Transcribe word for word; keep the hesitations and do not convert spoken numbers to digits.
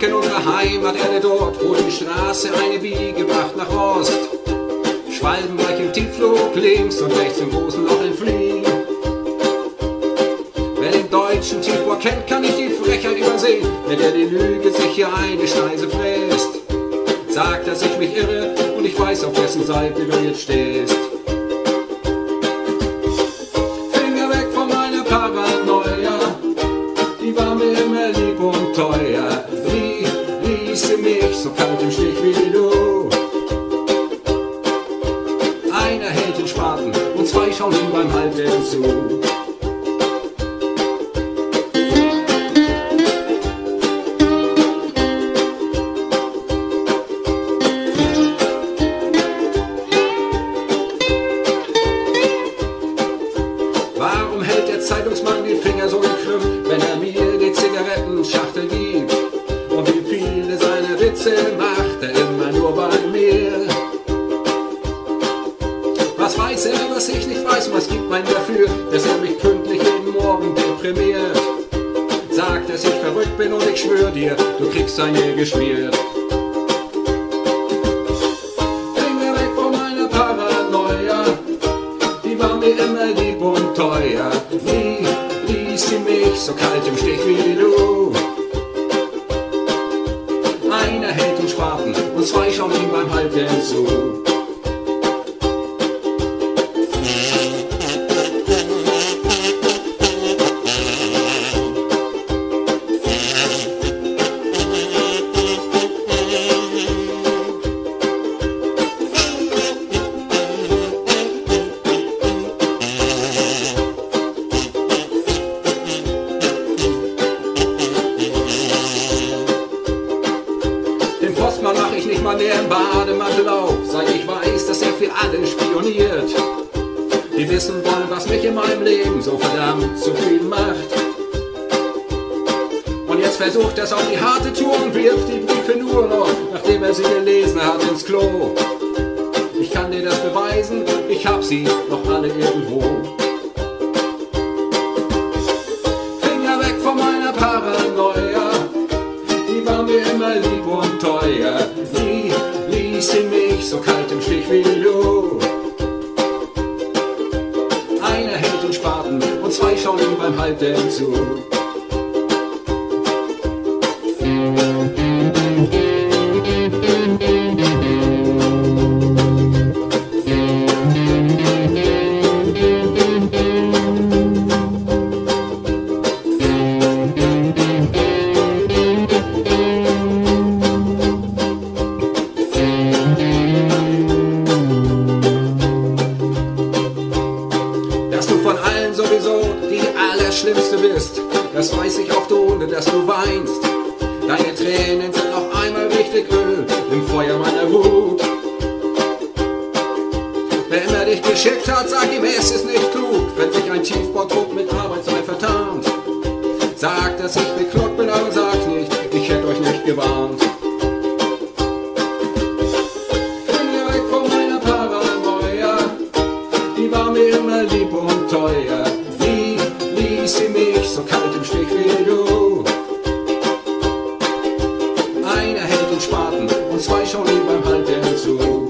zurück in unsere Heimaterde dort, wo die Straße eine Biege macht nach Ost. Schwalben gleich im Tiefflug links und rechts im großen Loch entfliehen. Wer den deutschen Tiefbau kennt, kann nicht die Frechheit übersehen, mit der die Lüge sich hier eine Schneise fräst. Sagt, dass ich mich irre und ich weiß, auf wessen Seite du jetzt stehst. Finger weg von meiner Paranoia, die war mir immer lieb und teuer. Wie ließ sie mich so kalt im Stich wie du? Einer hält den Spaten und zwei schauen ihm beim Halten zu. Warum hält der Zeitungsmann die Finger so gekrümmt, wenn er mir die Zigarettenschachtel gibt? Und wie viele seiner Witze macht er immer nur bei mir? Was weiß er, was ich nicht weiß, was gibt mein dafür, dass er mich pünktlich jeden Morgen deprimiert? Sagt, dass ich verrückt bin und ich schwör dir, du kriegst an ihr geschmiert. Finger weg von meiner Paranoia, die war mir immer lieb und teuer. Nie ließ sie mich so kalt im Stich wie du. Einer hält den Spaten und zwei schauen ihm beim Halten zu. Den Postmann mach ich nicht mal mehr im Bademantel auf, seit ich weiß, dass er für alle spioniert. Die wissen wollen, was mich in meinem Leben so verdammt zufrieden macht. Und jetzt versucht er's auf die harte Tour und wirft die Briefe nur noch, nachdem er sie gelesen hat, ins Klo. Ich kann dir das beweisen, ich hab sie noch alle irgendwo. Finger weg von meiner Paranoia, die war mir immer lieb und teuer. Nie ließ sie mich so kalt im Stich wie du. Einer hält den Spaten und zwei schauen ihm beim Halten zu. Dass du von allen sowieso die Allerschlimmste bist, das weiß ich auch ohne, dass du weinst. Deine Tränen sind noch einmal richtig Öl im Feuer meiner Wut. Wer immer dich geschickt hat, sag ihm, es ist nicht klug, wenn sich ein Tiefbautrupp mit Arbeitsei vertarnt. Sag, dass ich bekloppt bin, aber sag nicht, ich hätte euch nicht gewarnt. Finger weg von meiner Paranoia, die war mir immer lieb und teuer. Wie ließ sie mich so kalt im Stich wie du? Einer hält den Spaten und zwei schauen ihm beim Halten zu.